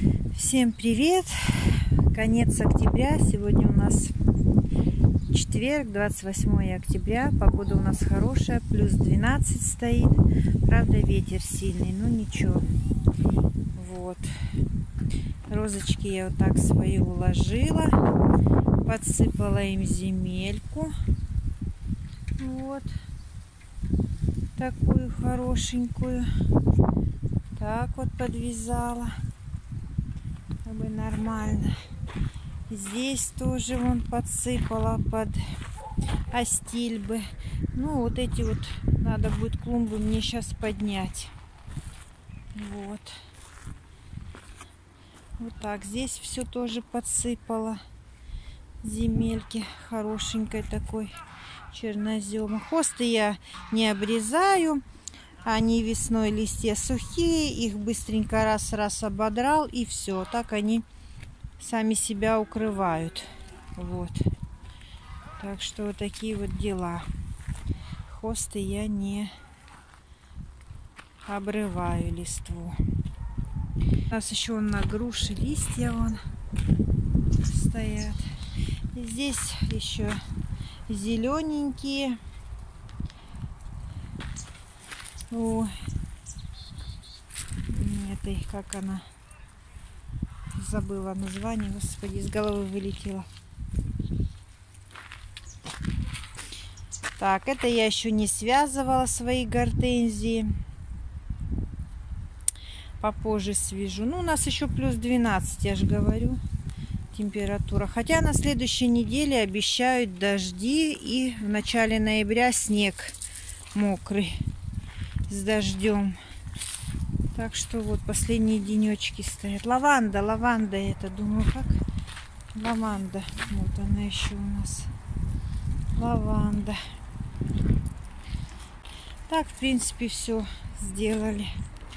Всем привет! Конец октября. Сегодня у нас четверг, 28 октября. Погода у нас хорошая, плюс 12 стоит. Правда, ветер сильный, но ничего. Вот. Розочки я вот так свои уложила. Подсыпала им земельку. Вот. Такую хорошенькую. Так вот подвязала. Как бы нормально. Здесь тоже вон подсыпала под астильбы. Ну, вот эти вот надо будет клумбы мне сейчас поднять. Вот. Вот так. Здесь все тоже подсыпала. Земельки хорошенькой такой чернозема. Хосты я не обрезаю. Они весной листья сухие. Их быстренько раз-раз ободрал. И все. Так они сами себя укрывают. Вот. Так что вот такие вот дела. Хосты я не обрываю листву. У нас еще на груши листья вон стоят. И здесь еще зелененькие. О, этой, как она, забыла название, господи, из головы вылетело. Так, это я еще не связывала свои гортензии. Попозже свяжу. Ну, у нас еще плюс 12, я же говорю, температура. Хотя на следующей неделе обещают дожди и в начале ноября снег мокрый с дождем. Так что вот последние денечки стоят. Лаванда, лаванда это. Думаю, как лаванда. Вот она еще у нас. Лаванда. Так, в принципе, все сделали.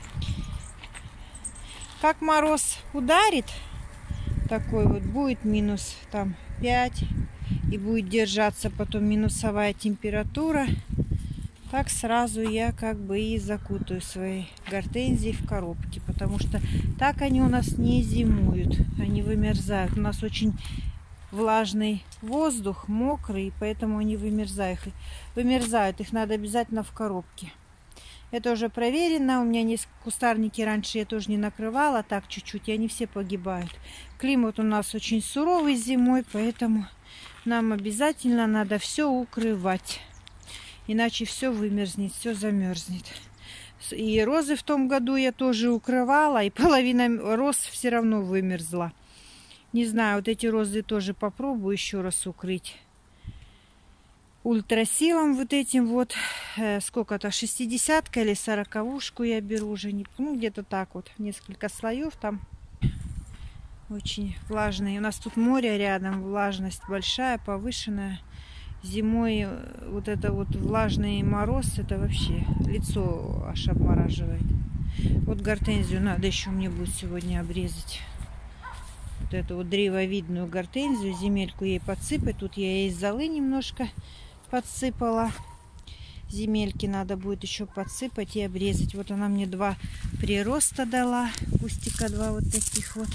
Как мороз ударит, такой вот, будет минус там 5. И будет держаться потом минусовая температура. Так сразу я как бы и закутаю свои гортензии в коробки. Потому что так они у нас не зимуют. Они вымерзают. У нас очень влажный воздух, мокрый. Поэтому они вымерзают. Их надо обязательно в коробке. Это уже проверено. У меня несколько кустарники раньше я тоже не накрывала. Так чуть-чуть. И они все погибают. Климат у нас очень суровый зимой. Поэтому нам обязательно надо все укрывать. Иначе все вымерзнет, все замерзнет. И розы в том году я тоже укрывала, и половина роз все равно вымерзла. Не знаю, вот эти розы тоже попробую еще раз укрыть. Ультрасилом вот этим вот, сколько-то, 60-ка или 40-ушку я беру уже, ну где-то так вот, несколько слоев там. Очень влажные. У нас тут море рядом, влажность большая, повышенная. Зимой вот это вот влажный мороз, это вообще лицо аж обмораживает. Вот гортензию надо еще мне будет сегодня обрезать. Вот эту вот древовидную гортензию, земельку ей подсыпать. Тут я ей золы немножко подсыпала. Земельки надо будет еще подсыпать и обрезать. Вот она мне 2 прироста дала. Кустика 2 вот таких вот.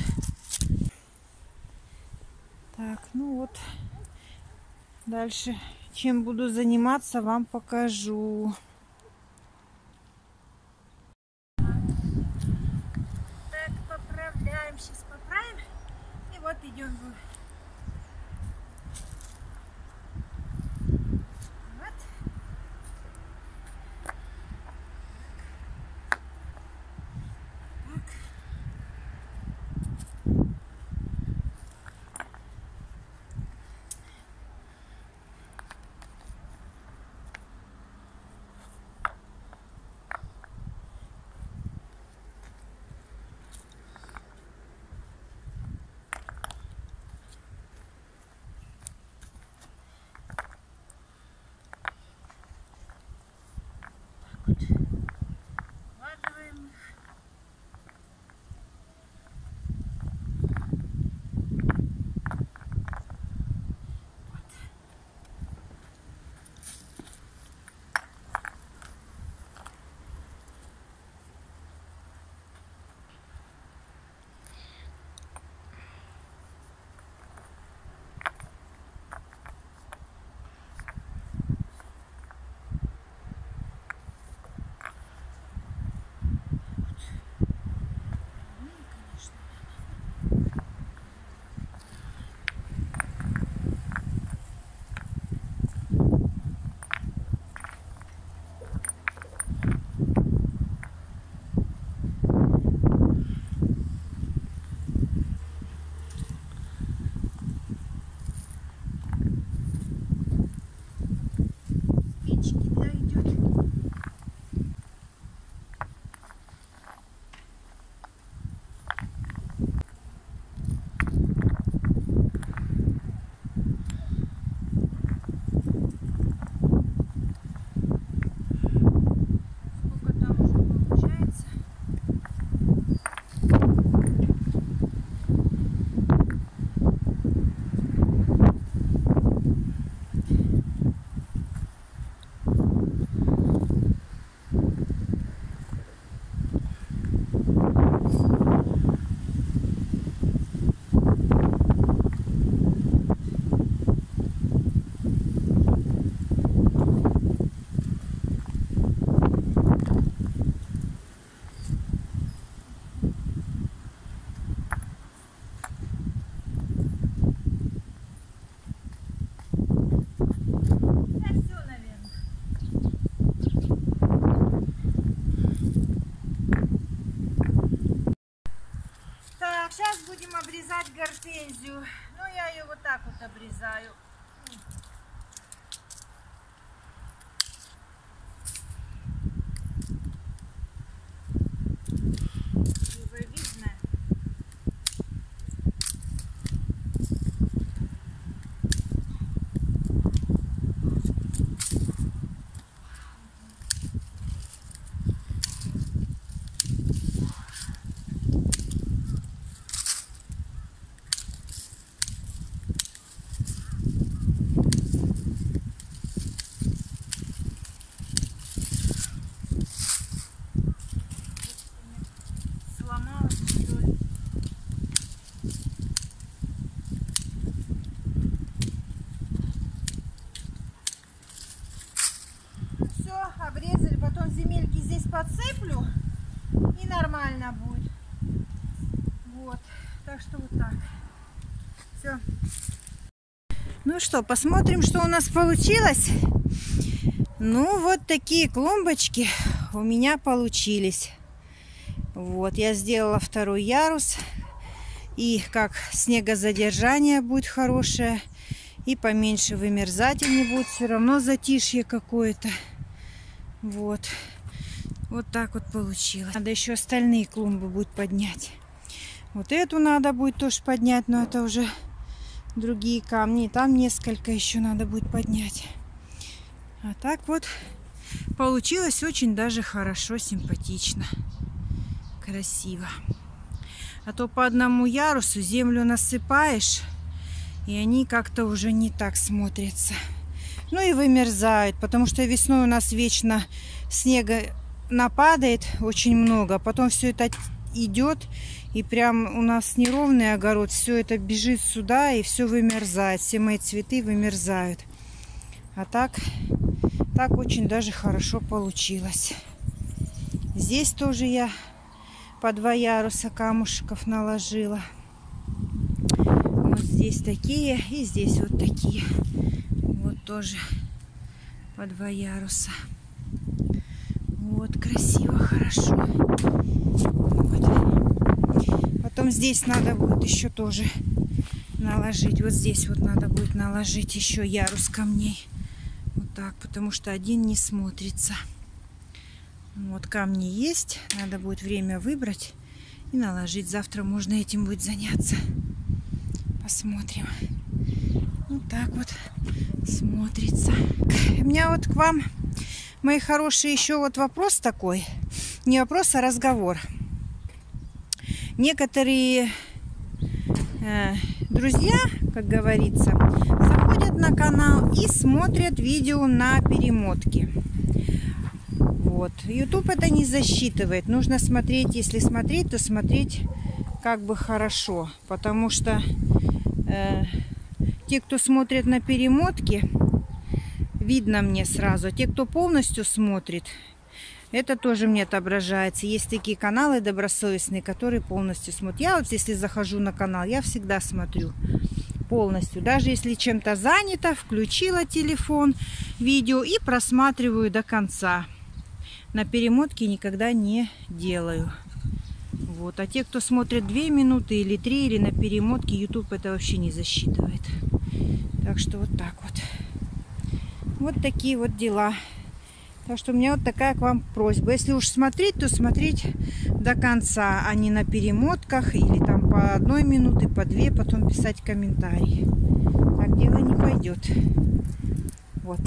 Так, ну вот. Дальше, чем буду заниматься, вам покажу. Так, поправляем. Сейчас поправим. И вот идем. Вот. Так. Так, сейчас будем обрезать гортензию. Ну, я ее вот так вот обрезаю. Видно? Обрезали, потом земельки здесь подсыплю и нормально будет. Вот, так что вот так. Все. Ну что, посмотрим, что у нас получилось. Ну, вот такие клумбочки у меня получились. Вот, я сделала второй ярус. И как снегозадержание будет хорошее, и поменьше вымерзать не будет. Все равно затишье какое-то. Вот. Вот так вот получилось. Надо еще остальные клумбы будет поднять. Вот эту надо будет тоже поднять, но это уже другие камни. Там несколько еще надо будет поднять. А так вот получилось очень даже хорошо, симпатично, красиво. А то по одному ярусу землю насыпаешь, и они как-то уже не так смотрятся. Ну и вымерзают, потому что весной у нас вечно снега нападает очень много. Потом все это идет, и прям у нас неровный огород. Все это бежит сюда, и все вымерзает. Все мои цветы вымерзают. А так очень даже хорошо получилось. Здесь тоже я по 2 яруса камушков наложила. Вот здесь такие, и здесь вот такие. Вот тоже по 2 яруса. Вот, красиво, хорошо. Вот. Потом здесь надо будет еще тоже наложить. Вот здесь вот надо будет наложить еще ярус камней. Вот так, потому что один не смотрится. Вот камни есть. Надо будет время выбрать и наложить. Завтра можно этим будет заняться. Посмотрим. Вот так вот смотрится. У меня вот к вам, мои хорошие, еще вот вопрос такой. Не вопрос, а разговор. Некоторые друзья, как говорится, заходят на канал и смотрят видео на перемотке. Вот. YouTube это не засчитывает. Нужно смотреть, если смотреть, то смотреть как бы хорошо. Потому что те, кто смотрят на перемотке, видно мне сразу. А те, кто полностью смотрит, это тоже мне отображается. Есть такие каналы добросовестные, которые полностью смотрят. Я вот если захожу на канал, я всегда смотрю полностью. Даже если чем-то занята, включила телефон, видео и просматриваю до конца. На перемотке никогда не делаю. Вот. А те, кто смотрит 2 минуты или 3, или на перемотке, YouTube это вообще не засчитывает. Так что вот так вот. Вот такие вот дела. Так что у меня вот такая к вам просьба. Если уж смотреть, то смотреть до конца, а не на перемотках или там по 1 минуте, по 2, потом писать комментарии. Так дело не пойдет. Вот.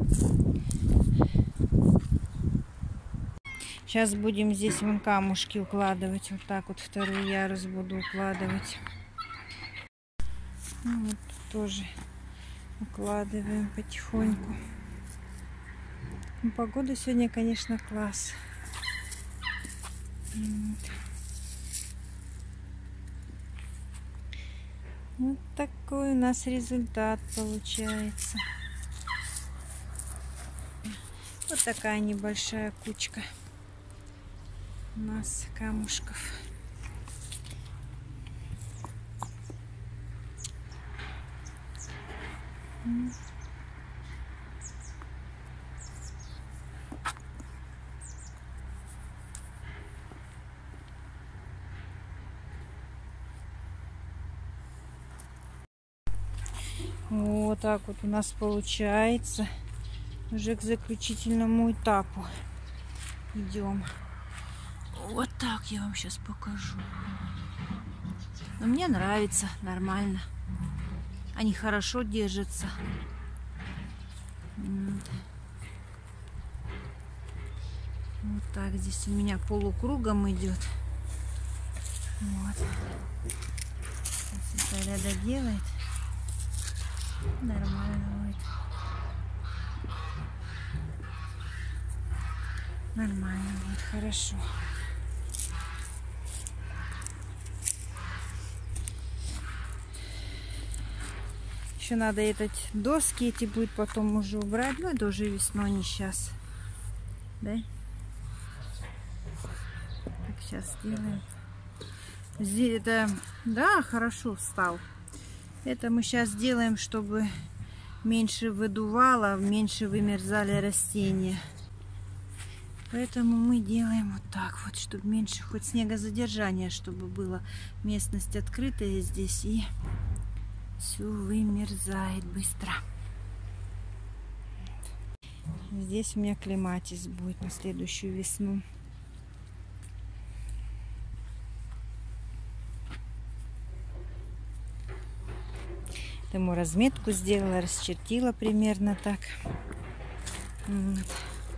Сейчас будем здесь вон камушки укладывать. Вот так вот 2-й ярус буду укладывать. Вот тоже укладываем потихоньку. Погода сегодня, конечно, класс. Вот такой у нас результат получается. Вот такая небольшая кучка у нас камушков. Вот так вот у нас получается. Уже к заключительному этапу идем. Вот так я вам сейчас покажу. Но мне нравится, нормально. Они хорошо держатся. Вот так здесь у меня полукругом идет. Вот. Сейчас Виталия доделает. Нормально будет. Нормально будет, хорошо. Еще надо доски эти будет потом уже убрать. Ну, это уже весной, не сейчас. Да? Так, сейчас сделаем. Здесь это, да, хорошо встал. Это мы сейчас сделаем, чтобы меньше выдувало, меньше вымерзали растения. Поэтому мы делаем вот так вот, чтобы меньше хоть снегозадержание, чтобы было. Местность открытая здесь и все вымерзает быстро. Здесь у меня клематис будет на следующую весну. Ему разметку сделала, расчертила примерно так. Вот.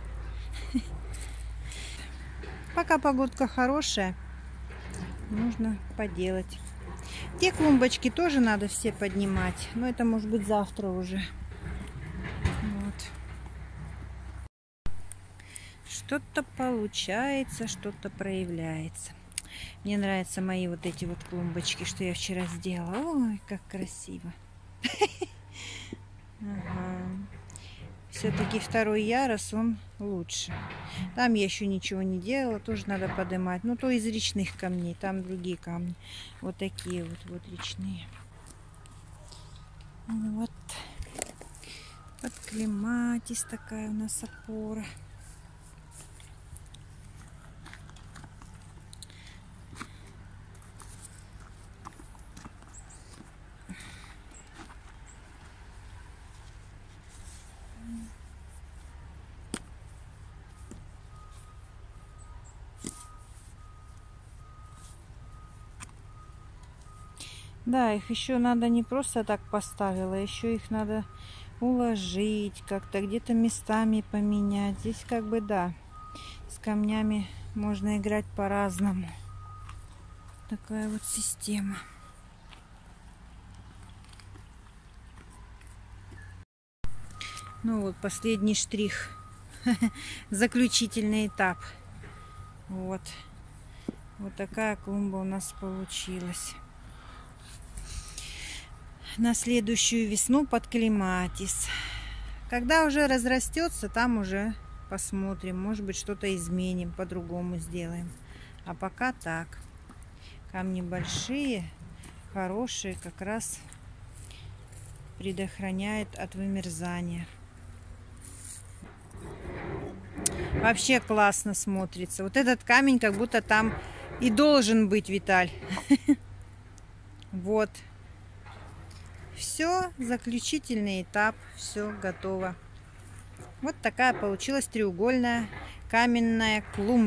Пока погодка хорошая, нужно поделать. Те клумбочки тоже надо все поднимать, но это может быть завтра уже. Вот. Что-то получается, что-то проявляется. Мне нравятся мои вот эти вот клумбочки, что я вчера сделала. Ой, как красиво. Ага. Все-таки второй ярус, он лучше. Там я еще ничего не делала, тоже надо поднимать. Ну, то из речных камней, там другие камни. Вот такие вот речные. Вот. Под клематис такая у нас опора. Да, их еще надо не просто так поставила, еще их надо уложить, как-то где-то местами поменять. Здесь как бы да, с камнями можно играть по-разному. Такая вот система. Ну вот последний штрих, заключительный этап. Вот такая клумба у нас получилась. На следующую весну под клематис. Когда уже разрастется, там уже посмотрим. Может быть, что-то изменим, по-другому сделаем. А пока так. Камни большие, хорошие, как раз предохраняют от вымерзания. Вообще классно смотрится. Вот этот камень как будто там и должен быть, Виталь. Вот. Все, заключительный этап, все готово. Вот такая получилась треугольная каменная клумба.